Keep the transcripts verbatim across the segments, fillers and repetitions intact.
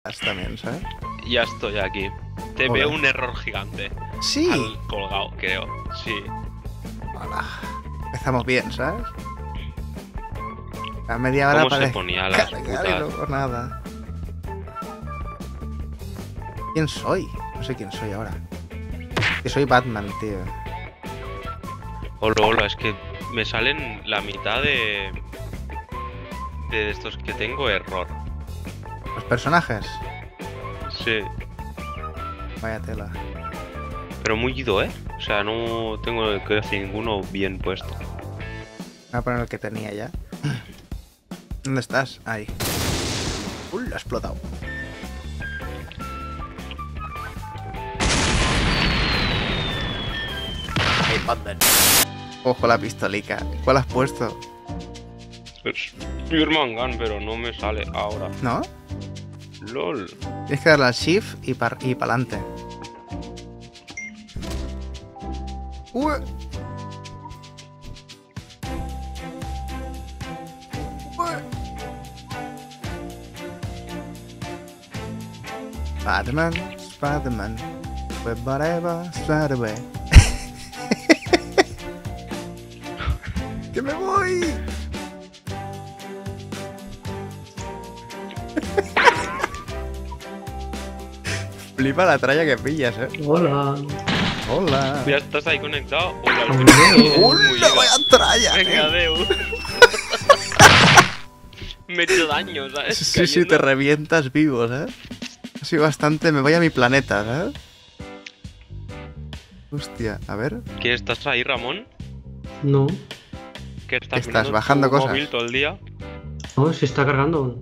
también, ¿sabes? Ya estoy aquí. Te Hola. veo un error gigante. Sí. Al colgado, creo. Sí. Hola. Empezamos bien, ¿sabes? A media hora ¿Cómo se para ponía las cargar y putas? luego nada. ¿Quién soy? No sé quién soy ahora. Que soy Batman, tío. Hola, hola, es que me salen la mitad de... De estos que tengo error. Los personajes. Sí. Vaya tela. Pero muy ido, ¿eh? O sea, no tengo casi ninguno bien puesto. Voy a poner el que tenía ya. ¿Dónde estás? Ahí. Uy, lo ha explotado. Hey, Batman. Ojo la pistolica. ¿Cuál has puesto? Es Spearman Gun, pero no me sale ahora. ¿No? LOL. Tienes que darle al shift y para y adelante. Uy. Uy. Spider-Man, Spider-Man, whatever, Spider-Man. ¡Que me voy! Flipa la tralla que pillas, eh. Hola. Hola. ¿Ya estás ahí conectado? Hola, Hombre. muy ¡Hola, ido. vaya tralla! Venga, eh. adeu. Me he hecho daño, ¿sabes? Sí, sí, sí, te Cayendo. revientas vivo, ¿eh? Ha sido bastante... Me voy a mi planeta, ¿sabes? Hostia, a ver... ¿Qué estás ahí, Ramón? No, ¿Qué estás, Estás mirando bajando tu cosas. móvil todo el día? no, se está cargando.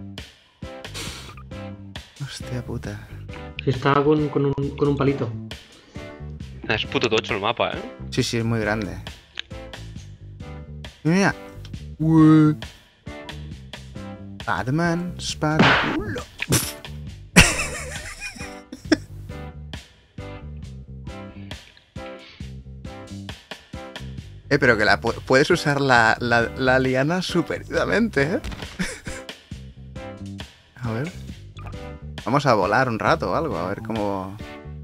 Hostia puta. Se está con, con, un, con un palito. Es puto tocho el mapa, ¿eh? Sí, sí, es muy grande. Mira. Ué. Batman, Spider... ¡Hola! Eh, pero que la pu- puedes usar la, la, la liana superidamente, ¿eh? A ver. Vamos a volar un rato o algo, a ver cómo...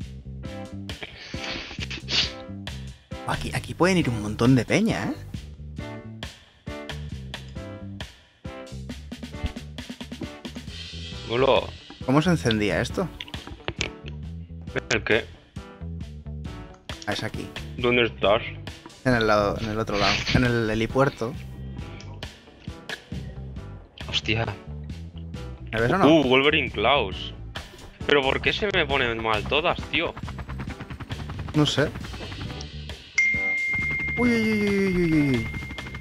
Aquí, aquí pueden ir un montón de peña, ¿eh? Hola. ¿Cómo se encendía esto? ¿El qué? Ah, es aquí. ¿Dónde estás? En el lado, en el otro lado. En el helipuerto. Hostia. ¿Me ves o no? Uh, Wolverine Klaus. ¿Pero por qué se me ponen mal todas, tío? No sé. Uy, uy, uy, uy, uy, uy, uy.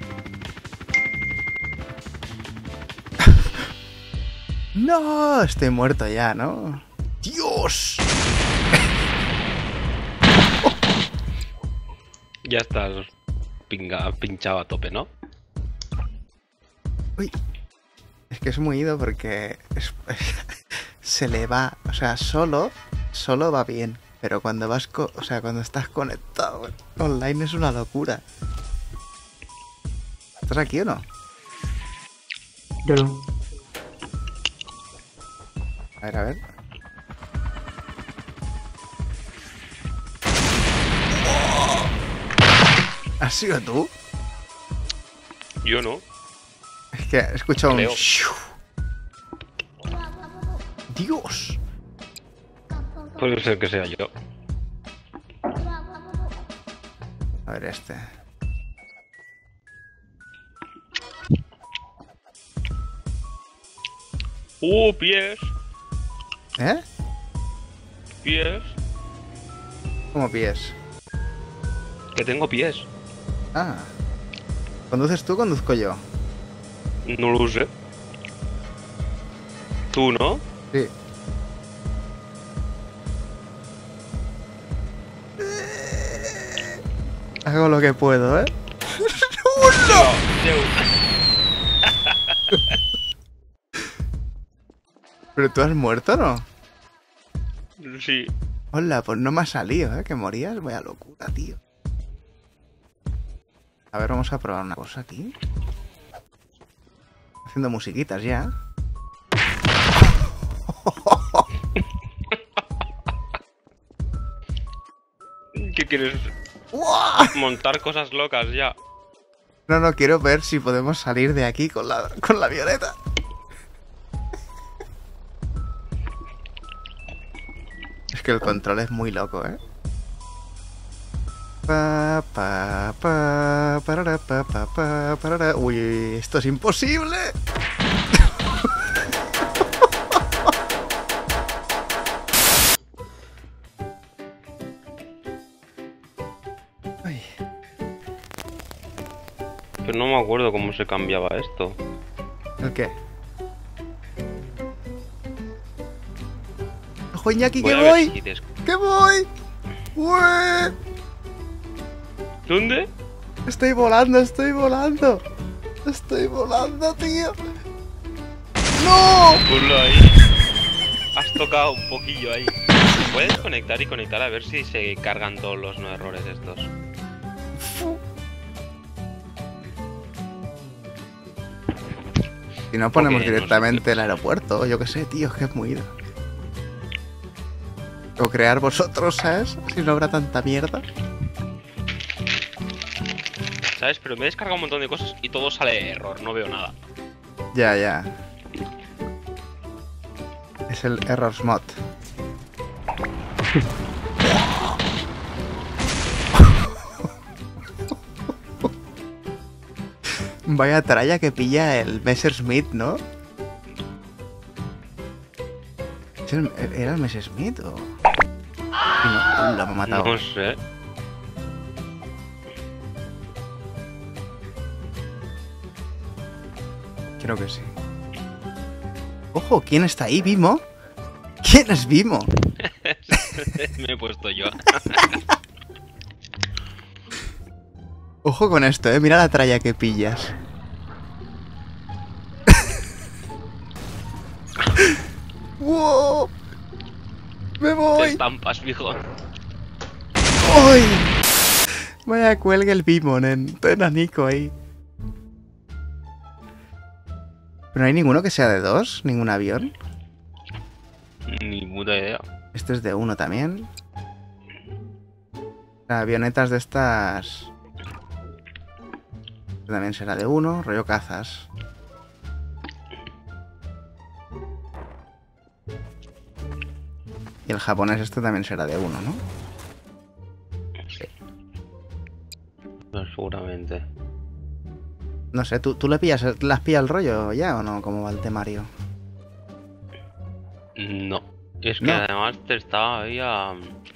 No, estoy muerto ya, ¿no? ¡Dios! Ya estás pinga, pinchado a tope, ¿no? Uy. Es que es muy ido porque es- se le va, o sea, solo, solo va bien. Pero cuando vas, co- o sea, cuando estás conectado online es una locura. ¿Estás aquí o no? Yo no. A ver, a ver. ¿Has sido tú? Yo no. Es que he escuchado un... Creo. shiu. ¡Dios! Puede ser que sea yo. A ver este. Uh, pies. ¿Eh? Pies. ¿Cómo pies? Que tengo pies. Ah. ¿Conduces tú o conduzco yo? No lo sé. ¿Tú no? Sí. Hago lo que puedo, ¿eh? ¿Pero tú has muerto o no? Sí. Hola, pues no me ha salido, ¿eh? Que morías. Vaya locura, tío. A ver, vamos a probar una cosa aquí. Haciendo musiquitas ya. ¿Qué quieres? ¡Uah! Montar cosas locas ya. No, no, quiero ver si podemos salir de aquí con la, con la avioneta. Es que el control es muy loco, ¿eh? Pa, pa, pa, parara, pa, pa, pa, parara. Uy, esto es imposible. Ay. Pero no me acuerdo cómo se cambiaba esto. ¿El qué? ¡Ojo, Iñaki, Voy que a ver voy! si des- ¡Que voy! ¡Ué! ¿Dónde? Estoy volando, estoy volando. Estoy volando, tío. ¡No! Ponlo ahí. Has tocado un poquillo ahí. Puedes conectar y conectar a ver si se cargan todos los no errores estos. Si no ponemos Porque no directamente sé. el aeropuerto, yo qué sé, tío, es que es muy ido. O crear vosotros, ¿sabes? Si no habrá tanta mierda. ¿Sabes? Pero me he descargado un montón de cosas y todo sale error, no veo nada. Ya, ya. Es el Errors Mod. Vaya tralla que pilla el Messerschmitt, ¿no? ¿Es el- ¿Era el Messerschmitt o...? Y no, lo ha matado. No sé. Creo que sí. Ojo, ¿quién está ahí? ¿Vimo? ¿Quién es Vimo? Me he puesto yo. Ojo con esto, eh. Mira la tralla que pillas. ¡Wow! ¡Me Te voy! estampas, fijo. ¡Uy! Vaya cuelga el Vimo, nen. Todo enanico ahí. ¿Pero no hay ninguno que sea de dos? ¿Ningún avión? Ni puta idea. Este es de uno también. Las avionetas de estas... Este también será de uno, rollo cazas. Y el japonés este también será de uno, ¿no? No, seguramente. No sé, ¿tú, tú le pillas, le has pillado el rollo ya o no? ¿Cómo va el temario? No. Es que No. además te estaba ahí a...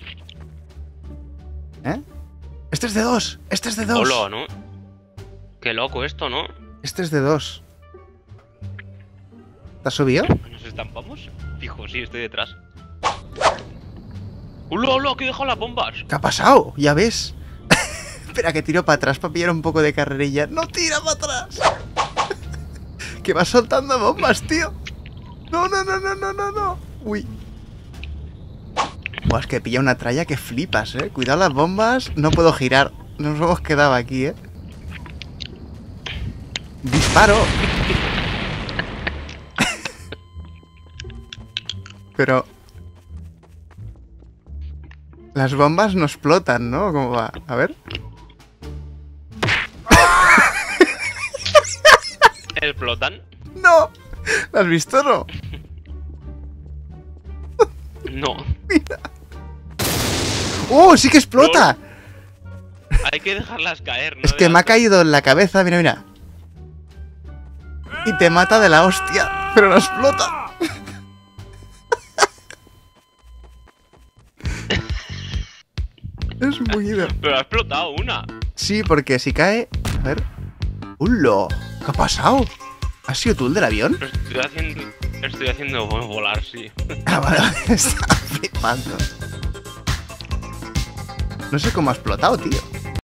¿Eh? Este es de dos, este es de dos. Hola, ¿no? Qué loco esto, ¿no? Este es de dos. ¿Te has subido? ¿Nos estampamos? Fijo, sí, estoy detrás. ¡Hola, hola! ¡Que he dejado las bombas! ¿Qué ha pasado? Ya ves. Espera, que tiro para atrás para pillar un poco de carrerilla. ¡No tira para atrás! Que va soltando bombas, tío. No, no, no, no, no, no, no. Uy. Buah, es que pilla una tralla que flipas, eh. Cuidado las bombas. No puedo girar. Nos hemos quedado aquí, eh. ¡Disparo! Pero... Las bombas no explotan, ¿no? ¿Cómo va? A ver. ¿Explotan? ¡No! ¿Lo has visto o no? No. Mira. ¡Oh, sí que explota! Hay que dejarlas caer, ¿no? Es que me ha caído en la cabeza, mira, mira. Y te mata de la hostia, pero no explota. Es muy ido. Pero ha explotado una. Sí, porque si cae... A ver... ¡Hulo! ¿Qué ha pasado? ¿Has sido tú el del avión? Lo estoy haciendo... Estoy haciendo volar, sí. Ah, vale, vale, estaba flipando. No sé cómo ha explotado, tío.